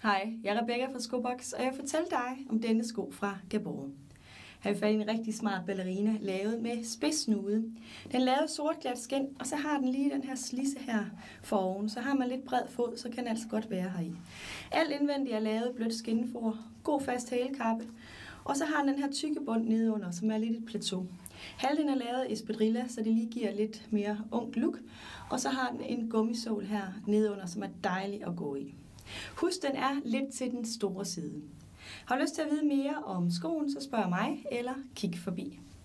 Hej, jeg er Rebecca fra Skobox, og jeg vil fortælle dig om denne sko fra Gabor. Her er en rigtig smart ballerina, lavet med spidsnude. Den er lavet sortglat skind, og så har den lige den her slisse her foroven. Så har man lidt bred fod, så kan den altså godt være heri. Alt indvendigt er lavet blødt skinnefor, god fast hælkappe, og så har den den her tykke bund nedenunder, som er lidt et plateau. Halvdelen er lavet espadrilla, så det lige giver lidt mere ungt look, og så har den en gummisål her nedenunder, som er dejlig at gå i. Husk, den er lidt til den store side. Har du lyst til at vide mere om skoen, så spørg mig eller kig forbi.